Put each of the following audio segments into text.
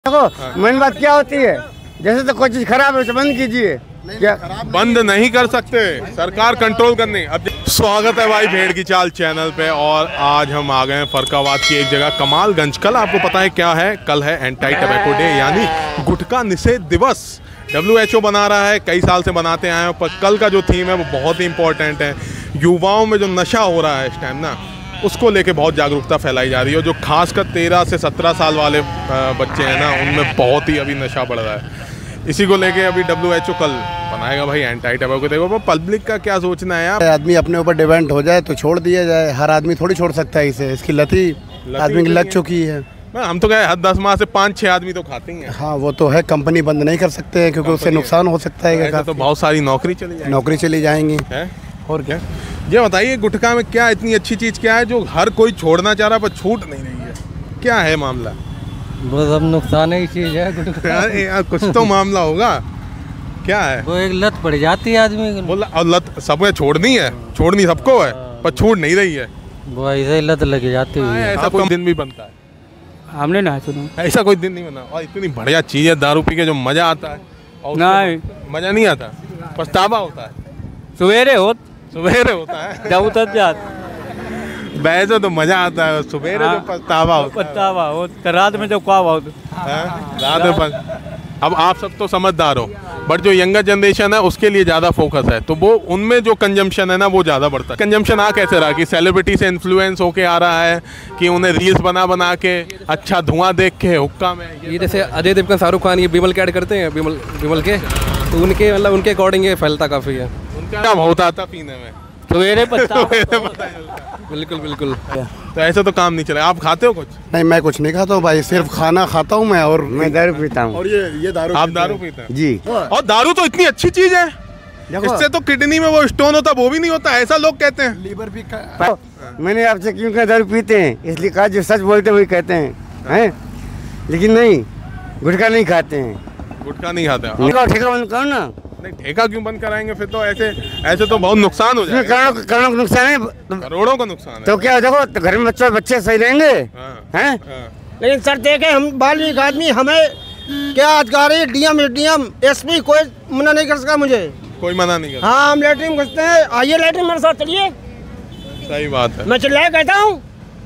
देखो मेन बात क्या होती है, जैसे तो कोई चीज खराब है उसे बंद कीजिए। क्या बंद नहीं कर सकते, सरकार कंट्रोल करनी। अब स्वागत है भाई भेड़ की चाल चैनल पे। और आज हम आ गए हैं फरकाबाद की एक जगह कमालगंज। कल आपको पता है क्या है, कल है एंटी टबैको डे यानी गुटखा निषेध दिवस। WHO बना रहा है, कई साल से बनाते आए हैं, पर कल का जो थीम है वो बहुत ही इंपॉर्टेंट है। युवाओं में जो नशा हो रहा है इस टाइम ना, उसको लेके बहुत जागरूकता फैलाई जा रही है। जो खासकर 13 से 17 साल वाले बच्चे हैं ना, उनमें बहुत ही अभी नशा बढ़ रहा है। इसी को लेके अभी WHO कल बनाएगा भाई एंटी टबैको। देखो पब्लिक का क्या सोचना है यार। आदमी अपने ऊपर डिपेंड हो जाए तो छोड़ दिया जाए। हर आदमी थोड़ी छोड़ सकता है इसे, इसकी लत ही आदमी की लग चुकी है। हम तो कहे हर 10 माह से 5-6 आदमी तो खाते ही हैं। हाँ वो तो है, कंपनी बंद नहीं कर सकते हैं क्योंकि उससे नुकसान हो सकता है। तो बहुत सारी नौकरी चली जाएंगी है? और क्या ये बताइए, गुटखा में क्या इतनी अच्छी चीज़ क्या है जो हर कोई छोड़ना चाह रहा है पर छूट नहीं रही है? क्या है मामला? वो सब नुकसान ही चीज़ है गुटखा। यार कुछ तो मामला होगा, क्या है? वो एक लत पड़ जाती है आदमी को। बोला और लत सबको छोड़नी है, छोड़नी सबको है पर छूट नहीं रही है। वो ऐसे ही लत लग जाती है। ऐसा कोई दिन भी बनता है? हमने ना सुना, ऐसा कोई दिन नहीं बना। और इतनी बढ़िया चीज़ है दारू पी के जो मज़ा आता है, और नहीं मज़ा नहीं आता, पछतावा होता है। सवेरे होता है जब उतर जात वैसे तो मज़ा आता है, सवेरे जो पछतावा होता है। रात में जब ख्वाब होता रात में। अब आप सब तो समझदार हो, बट जो यंगर जनरेशन है उसके लिए ज़्यादा फोकस है, तो वो उनमें जो कंजम्पशन है ना वो ज़्यादा बढ़ता है। कंजम्पशन आ कैसे रहा कि सेलिब्रिटी से इन्फ्लुएंस होके आ रहा है, कि उन्हें रील्स बना के अच्छा धुआं देख के हुक्का में ये जैसे अजय देवगन शाहरुख खान ये बिमल के ऐड करते हैं, बिमल के, तो उनके मतलब उनके अकॉर्डिंग ये फैलता काफ़ी है। उनका क्या होता था पीने में, सवेरे बिल्कुल बिल्कुल। तो ऐसे तो काम नहीं चले। आप खाते हो कुछ? नहीं, मैं कुछ नहीं खाता हूँ भाई, सिर्फ खाना खाता हूँ मैं। और मैं दारू पीता हूँ। और ये दारू आप दारू पीते हैं? जी। और दारू तो इतनी अच्छी चीज है, इससे तो किडनी में वो स्टोन होता वो भी नहीं होता, ऐसा लोग कहते हैं। लीवर भी मैंने आपसे क्यों कहा दारू पीते हैं, इसलिए कहा जो सच बोलते हैं वही कहते हैं, लेकिन नहीं, गुटखा नहीं खाते हैं। गुटखा नहीं खाते? ठेका बंद करो ना। नहीं, ठेका क्यों बंद कराएंगे? फिर तो ऐसे तो बहुत नुकसान हो जाएगा। करोड़ों का नुकसान है, करोड़ों का नुकसान है। तो क्या देखो, तो घर में बच्चे सही रहेंगे हैं? लेकिन सर देखे हम बालिग आदमी, हमें क्या अधिकारी डीएम SP कोई मना नहीं कर सका मुझे। कोई मना नहीं कर। हाँ हम लेटरिन घुसते हैं, आइए लेटरिन मेरे साथ चलिए। सही बात है, मैं चिल्लाया कहता हूँ।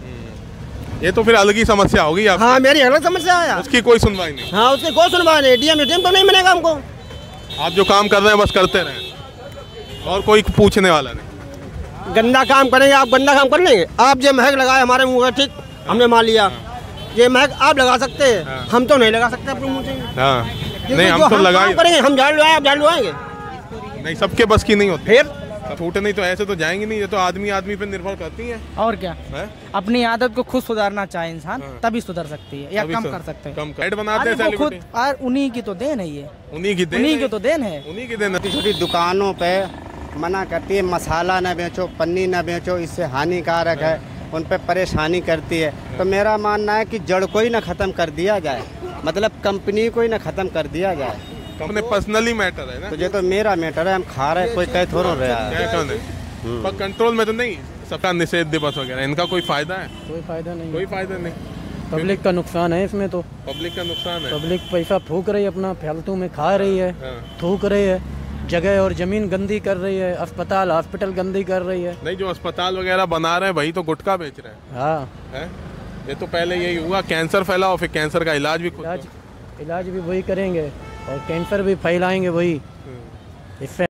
ये तो फिर अलग ही समस्या होगी आप। हाँ मेरी अलग समस्या है। उसकी कोई सुनवाई नहीं। हाँ उसकी कोई सुनवाई नहीं, डीएम तो नहीं मिलेगा हमको। आप जो काम कर रहे हैं बस करते रहें और कोई पूछने वाला नहीं। गंदा काम करेंगे आप, गंदा काम कर लेंगे आप। जो महक लगाए हमारे मुँह का, ठीक हमने मान लिया, ये महक आप लगा सकते हैं, हम तो नहीं लगा सकते अपने मुँह से। हाँ नहीं, हम तो लगा करेंगे, हम झाड़ लगाए आप झाड़ लगाएंगे नहीं, सबके बस की नहीं होती। फिर छूटे नहीं तो ऐसे तो जाएंगे नहीं, ये तो आदमी पे निर्भर करती है। और क्या है? अपनी आदत को खुद सुधारना चाहे इंसान, तभी सुधर सकती है या कम कर सकते हैं। कम बनाते हैं खुद, और उन्हीं की तो देन है ये, उन्हीं की तो देन है। छोटी छोटी दुकानों पे मना करती है, मसाला न बेचो, पन्नी न बेचो, इससे हानिकारक है, उन पे परेशानी करती है। तो मेरा मानना है कि जड़ को ही न ख़त्म कर दिया जाए, मतलब कंपनी को ही न ख़त्म कर दिया जाए। अपने पर्सनली मैटर है ना, तो ये तो मेरा मैटर है, हम खा रहे हैं, कोई कह थोड़ा रहा है। पर कंट्रोल में तो नहीं। सबका निषेध दिवस वगैरह, इनका कोई फायदा है? कोई फायदा नहीं। पब्लिक का नुकसान है इसमें, तो पब्लिक का नुकसान है। पब्लिक पैसा फूक रही है, अपना फालतू में खा रही है, थूक रही है, जगह और जमीन गंदी कर रही है, हॉस्पिटल गंदी कर रही है। नहीं, जो अस्पताल वगैरह बना रहे हैं वही तो गुटखा बेच रहे हैं। हाँ है? ये तो पहले यही हुआ, कैंसर फैला और फिर कैंसर का इलाज भी इलाज भी वही करेंगे और कैंसर भी फैलाएंगे वही। इससे